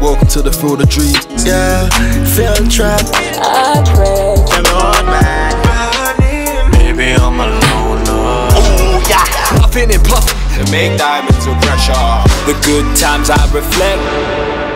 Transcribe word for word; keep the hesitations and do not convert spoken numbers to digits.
welcome to the field of dreams. Yeah, feeling trapped. I pray the Lord, man. Baby, I'm alone. Oh yeah, I'm feeling puffy to make diamonds no pressure. The good times I reflect.